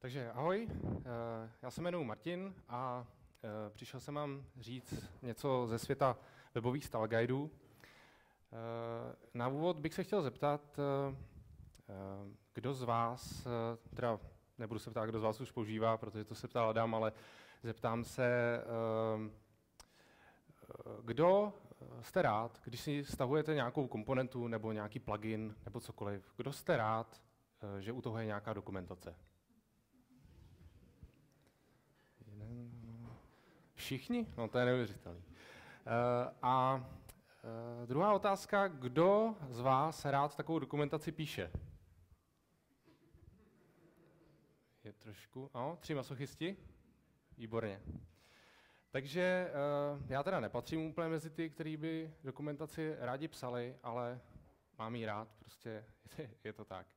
Takže ahoj, já se jmenuji Martin a přišel jsem vám říct něco ze světa webových style guideů. Na úvod bych se chtěl zeptat, kdo z vás, teda nebudu se ptát, kdo z vás už používá, protože to se ptal Adam, ale zeptám se, kdo jste rád, když si stahujete nějakou komponentu nebo nějaký plugin nebo cokoliv, kdo jste rád, že u toho je nějaká dokumentace? Všichni? No to je neuvěřitelný. Druhá otázka, kdo z vás rád takovou dokumentaci píše? Je trošku, 3 masochisti? Výborně. Takže já teda nepatřím úplně mezi ty, kteří by dokumentaci rádi psali, ale mám ji rád, prostě je to tak.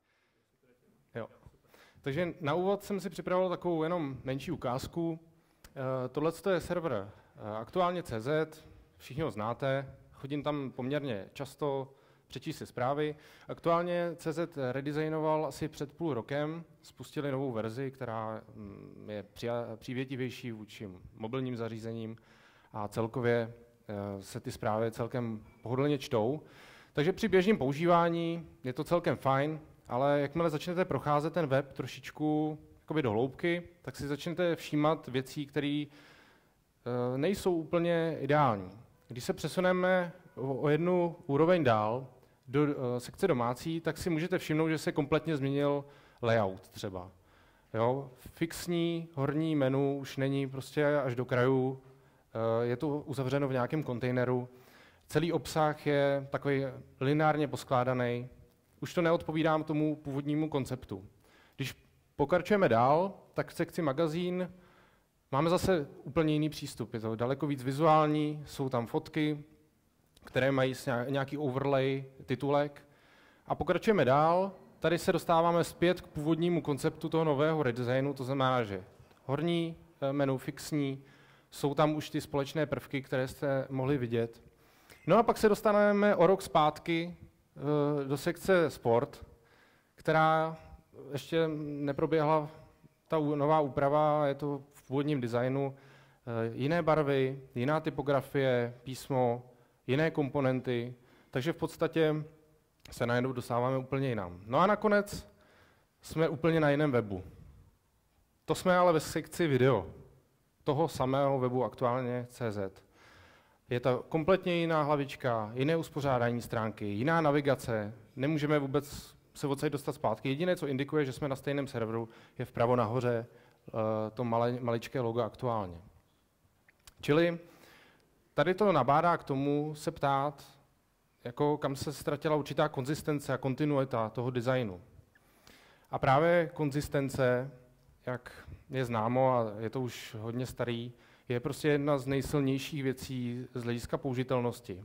Jo. Takže na úvod jsem si připravil takovou jenom menší ukázku. Tohle je server aktuálně.cz, všichni ho znáte, chodím tam poměrně často, přečíst si zprávy. Aktuálně CZ redesignoval asi před půl rokem, spustili novou verzi, která je přívětivější vůči mobilním zařízením a celkově se ty zprávy celkem pohodlně čtou. Takže při běžném používání je to celkem fajn, ale jakmile začnete procházet ten web trošičku do hloubky, tak si začnete všímat věcí, které nejsou úplně ideální. Když se přesuneme o jednu úroveň dál do sekce domácí, tak si můžete všimnout, že se kompletně změnil layout třeba. Jo? Fixní horní menu už není prostě až do krajů, je to uzavřeno v nějakém kontejneru. Celý obsah je takový lineárně poskládaný. Už to neodpovídá tomu původnímu konceptu. Když pokračujeme dál, tak v sekci magazín máme zase úplně jiný přístup. Je to daleko víc vizuální, jsou tam fotky, které mají nějaký overlay, titulek. A pokračujeme dál, tady se dostáváme zpět k původnímu konceptu toho nového redesignu, to znamená, že horní menu fixní, jsou tam už ty společné prvky, které jste mohli vidět. No a pak se dostaneme o rok zpátky do sekce sport, která ještě neproběhla ta nová úprava, je to v původním designu, jiné barvy, jiná typografie, písmo, jiné komponenty, takže v podstatě se najednou dostáváme úplně jinam. No a nakonec jsme úplně na jiném webu. To jsme ale ve sekci video, toho samého webu aktuálně.cz. Je to kompletně jiná hlavička, jiné uspořádání stránky, jiná navigace, nemůžeme vůbec se odsaď dostat zpátky. Jediné, co indikuje, že jsme na stejném serveru, je vpravo nahoře to maličké logo aktuálně. Čili tady to nabádá k tomu se ptát, jako kam se ztratila určitá konzistence a kontinuita toho designu. A právě konzistence, jak je známo a je to už hodně starý, je prostě jedna z nejsilnějších věcí z hlediska použitelnosti.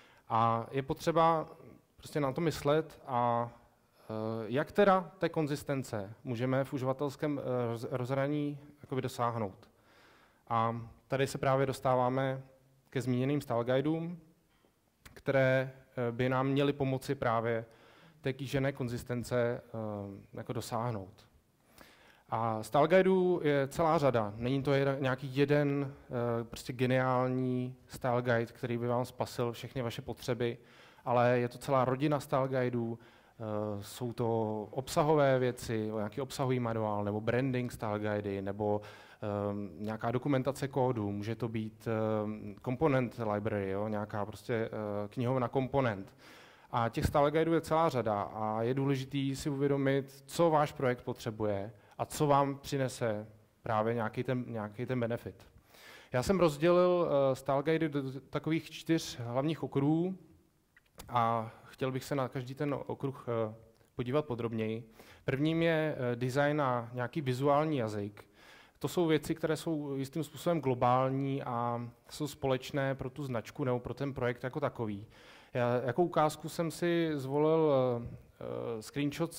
A je potřeba prostě na to myslet a jak teda té konzistence můžeme v uživatelském rozhraní dosáhnout. A tady se právě dostáváme ke zmíněným style guideům, které by nám měly pomoci právě té kýžené konzistence dosáhnout. A style guideů je celá řada. Není to nějaký jeden prostě geniální style guide, který by vám spasil všechny vaše potřeby, ale je to celá rodina style guideů. Jsou to obsahové věci, nějaký obsahový manuál, nebo branding style guidy, nebo nějaká dokumentace kódu. Může to být component library, jo? Nějaká prostě knihovna komponent. A těch style guideů je celá řada a je důležité si uvědomit, co váš projekt potřebuje a co vám přinese právě nějaký ten benefit. Já jsem rozdělil style guidy do takových 4 hlavních okruhů a chtěl bych se na každý ten okruh podívat podrobněji. Prvním je design a nějaký vizuální jazyk. To jsou věci, které jsou jistým způsobem globální a jsou společné pro tu značku nebo pro ten projekt jako takový. Jako ukázku jsem si zvolil screenshot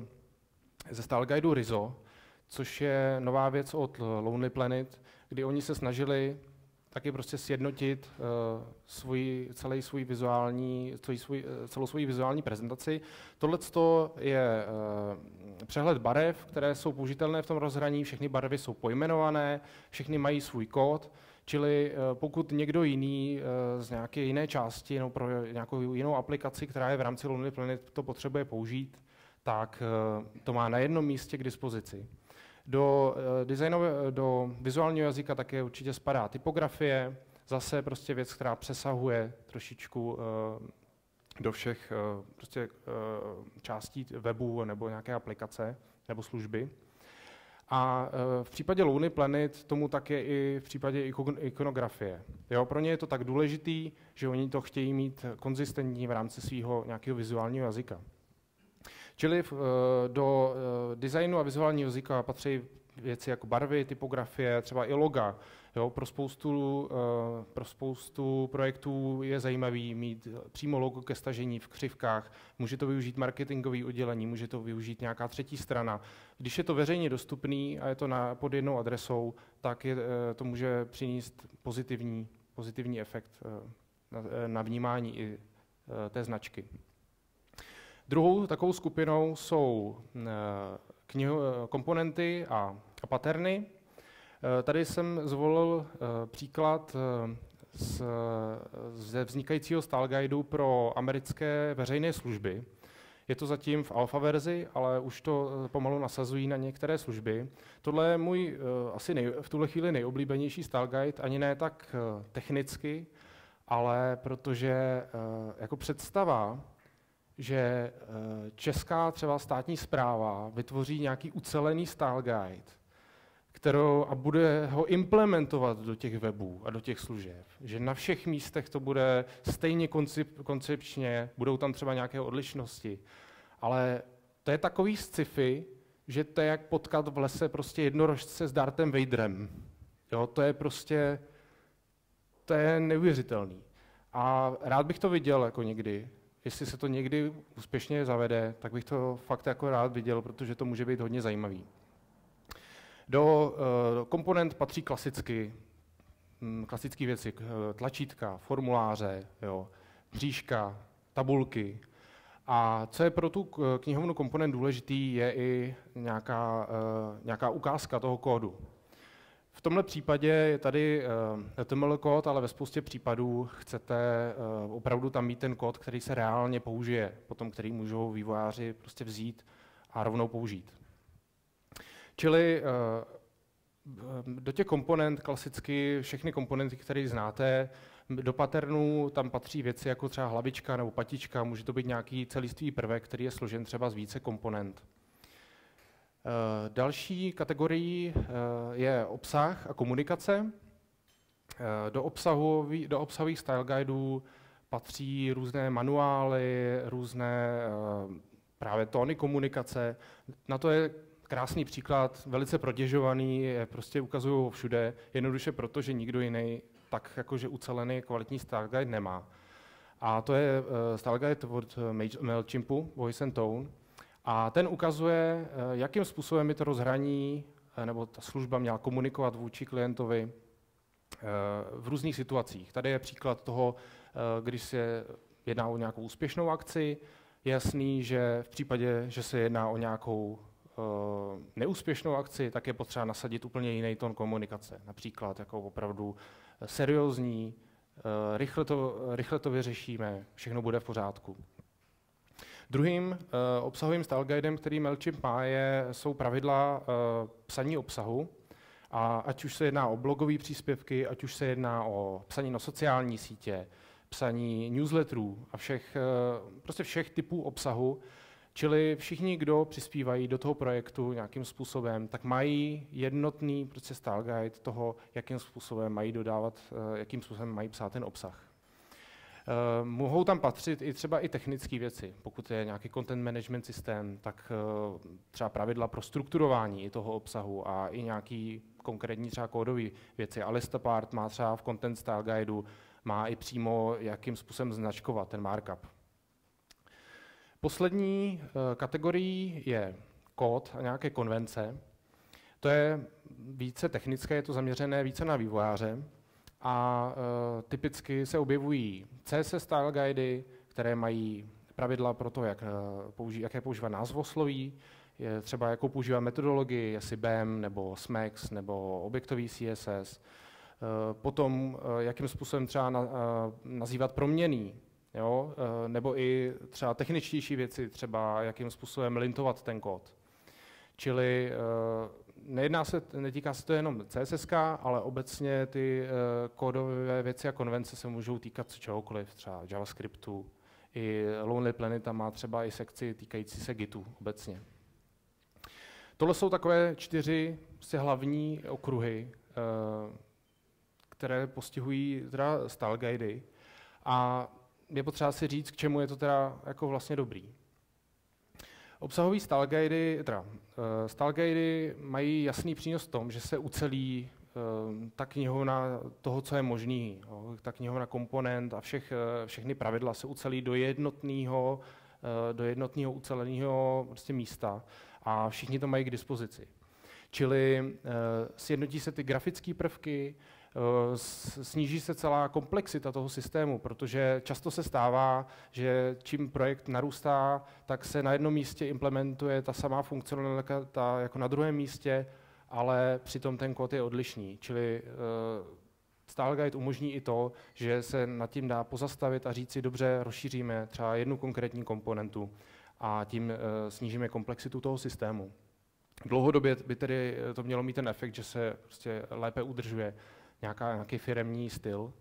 ze style guideu Rizzo, což je nová věc od Lonely Planet, kdy oni se snažili taky prostě sjednotit celou svoji vizuální prezentaci. Tohle je přehled barev, které jsou použitelné v tom rozhraní, všechny barvy jsou pojmenované, všechny mají svůj kód, čili pokud někdo jiný z nějaké jiné části nebo pro nějakou jinou aplikaci, která je v rámci Lonely Planet, to potřebuje použít, tak to má na jednom místě k dispozici. Do vizuálního jazyka také určitě spadá typografie, zase prostě věc, která přesahuje trošičku do všech částí webu nebo nějaké aplikace nebo služby. A v případě Lonely Planet tomu tak je i v případě ikonografie. Jo, pro ně je to tak důležitý, že oni to chtějí mít konzistentní v rámci svého nějakého vizuálního jazyka. Čili do designu a vizuálního jazyka patří věci jako barvy, typografie, třeba i loga. Jo, pro spoustu projektů je zajímavý mít přímo logo ke stažení v křivkách. Může to využít marketingové oddělení, může to využít nějaká třetí strana. Když je to veřejně dostupný a je to pod jednou adresou, tak to může přinést pozitivní efekt na vnímání i té značky. Druhou takovou skupinou jsou komponenty a patterny. Tady jsem zvolil příklad ze vznikajícího style guideu pro americké veřejné služby. Je to zatím v alfa verzi, ale už to pomalu nasazují na některé služby. Tohle je můj asi v tuhle chvíli nejoblíbenější style guide, ani ne tak technicky, ale protože jako představa, že česká třeba státní správa vytvoří nějaký ucelený style guide, a bude ho implementovat do těch webů a do těch služeb. Že na všech místech to bude stejně koncepčně, budou tam třeba nějaké odlišnosti. Ale to je takový sci-fi, že to je jak potkat v lese prostě jednorožce s Darthem Vaderem. Jo, to je neuvěřitelný. A rád bych to viděl jako někdy. Jestli se to někdy úspěšně zavede, tak bych to fakt jako rád viděl, protože to může být hodně zajímavý. Do komponent patří klasické věci, tlačítka, formuláře, mřížka, tabulky. A co je pro tu knihovnu komponent důležitý, je i nějaká ukázka toho kódu. V tomhle případě je tady HTML kód, ale ve spoustě případů chcete opravdu tam mít ten kód, který se reálně použije, potom který můžou vývojáři prostě vzít a rovnou použít. Čili do těch komponent klasicky všechny komponenty, které znáte, do patternů tam patří věci jako třeba hlavička nebo patička, může to být nějaký celistvý prvek, který je složen třeba z více komponent. Další kategorií je obsah a komunikace. Do obsahových style guideů patří různé manuály, různé právě tóny komunikace. Na to je krásný příklad, velice protěžovaný, prostě ukazují ho všude, jednoduše proto, že nikdo jiný tak jakože ucelený kvalitní style guide nemá. A to je style guide od Mailchimpu, Voice and Tone. A ten ukazuje, jakým způsobem by to rozhraní nebo ta služba měla komunikovat vůči klientovi v různých situacích. Tady je příklad toho, když se jedná o nějakou úspěšnou akci, je jasný, že v případě, že se jedná o nějakou neúspěšnou akci, tak je potřeba nasadit úplně jiný tón komunikace. Například jako opravdu seriózní, rychle to vyřešíme, všechno bude v pořádku. Druhým obsahovým style guidem, který Mailchimp má, jsou pravidla psaní obsahu. A ať už se jedná o blogové příspěvky, ať už se jedná o psaní na sociální sítě, psaní newsletterů a všech typů obsahu, čili všichni, kdo přispívají do toho projektu nějakým způsobem, tak mají jednotný style guide toho, jakým způsobem mají dodávat, jakým způsobem mají psát ten obsah. Mohou tam patřit i třeba i technické věci. Pokud je nějaký content management systém, tak třeba pravidla pro strukturování toho obsahu a i nějaký konkrétní třeba kódové věci. Alistapart má třeba v Content Style Guideu, má i přímo, jakým způsobem značkovat ten markup. Poslední kategorií je kód a nějaké konvence. To je více technické, je to zaměřené více na vývojáře. a typicky se objevují CSS style guidy, které mají pravidla pro to, jaké používat názvosloví, třeba jakou používá metodologii, jestli BEM nebo SMAX nebo objektový CSS. Potom, jakým způsobem třeba nazývat proměnný, jo? Nebo i třeba techničtější věci, třeba jakým způsobem lintovat ten kód. Čili netýká se to jenom CSS, ale obecně ty kódové věci a konvence se můžou týkat čehokoliv, třeba JavaScriptu. I Lonely Planet má třeba i sekci týkající se Gitu obecně. Tohle jsou takové 4 hlavní okruhy, které postihují teda style guidy. A je potřeba si říct, k čemu je to teda jako vlastně dobrý. Obsahový style guidy mají jasný přínos v tom, že se ucelí ta knihovna toho, co je možný. Ta knihovna komponent a všechny pravidla se ucelí do jednotného uceleného prostě místa a všichni to mají k dispozici. Čili sjednotí se ty grafické prvky, sníží se celá komplexita toho systému, protože často se stává, že čím projekt narůstá, tak se na jednom místě implementuje ta samá funkcionalita jako na druhém místě, ale přitom ten kód je odlišný. Čili Style Guide umožní i to, že se nad tím dá pozastavit a říct si, dobře, rozšíříme třeba jednu konkrétní komponentu a tím snížíme komplexitu toho systému. Dlouhodobě by tedy to mělo mít ten efekt, že se prostě lépe udržuje nějaký firemní styl.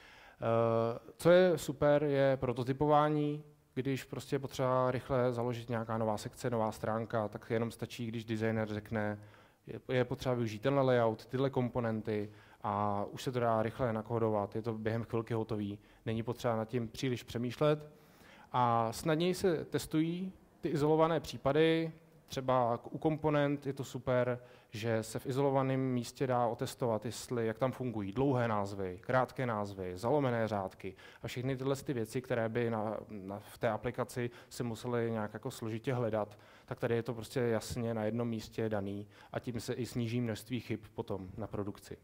Co je super, je prototypování. Když prostě je potřeba rychle založit nějaká nová sekce, nová stránka, tak jenom stačí, když designer řekne, je potřeba využít tenhle layout, tyhle komponenty a už se to dá rychle nakódovat, je to během chvilky hotový, není potřeba nad tím příliš přemýšlet. A snadněji se testují ty izolované případy, třeba u komponent je to super, že se v izolovaném místě dá otestovat, jak tam fungují dlouhé názvy, krátké názvy, zalomené řádky a všechny tyhle ty věci, které by v té aplikaci se musely nějak jako složitě hledat, tak tady je to prostě jasně na jednom místě daný a tím se i sníží množství chyb potom na produkci.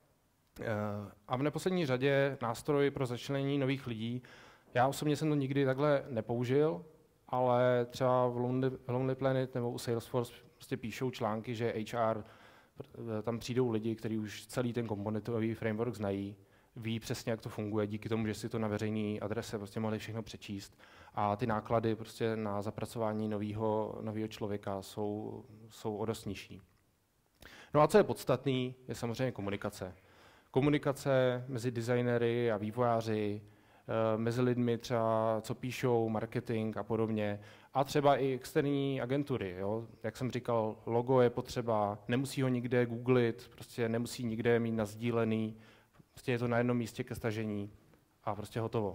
A v neposlední řadě nástroj pro začlenění nových lidí. Já osobně jsem to nikdy takhle nepoužil, ale třeba v Lonely Planet nebo u Salesforce prostě píšou články, že HR, tam přijdou lidi, kteří už celý ten komponentový framework znají, ví přesně, jak to funguje, díky tomu, že si to na veřejné adrese prostě mohli všechno přečíst. A ty náklady prostě na zapracování nového člověka jsou o dost nižší. No a co je podstatný, je samozřejmě komunikace. Komunikace mezi designery a vývojáři, mezi lidmi třeba, co píšou, marketing a podobně. A třeba i externí agentury. Jo? Jak jsem říkal, logo je potřeba, nemusí ho nikde googlit, prostě nemusí nikde mít nasdílený, prostě je to na jednom místě ke stažení a prostě hotovo.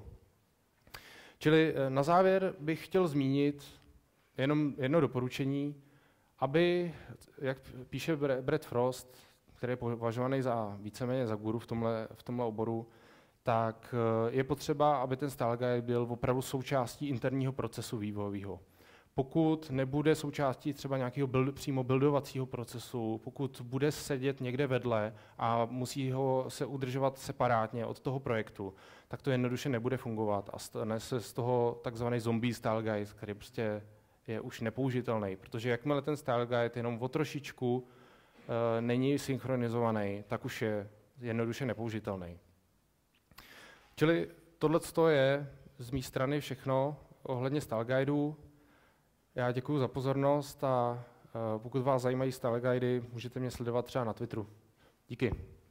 Čili na závěr bych chtěl zmínit jenom jedno doporučení, aby, jak píše Brad Frost, který je považovaný za víceméně za guru v tomhle oboru, tak je potřeba, aby ten style guide byl opravdu součástí interního procesu vývojového. Pokud nebude součástí třeba nějakého přímo buildovacího procesu, pokud bude sedět někde vedle a musí ho se udržovat separátně od toho projektu, tak to jednoduše nebude fungovat a stane se z toho takzvaný zombie style guide, který prostě je už nepoužitelný, protože jakmile ten style guide jenom o trošičku není synchronizovaný, tak už je jednoduše nepoužitelný. Čili tohle je z mé strany všechno ohledně style guidů. Já děkuji za pozornost a pokud vás zajímají style guidy, můžete mě sledovat třeba na Twitteru. Díky.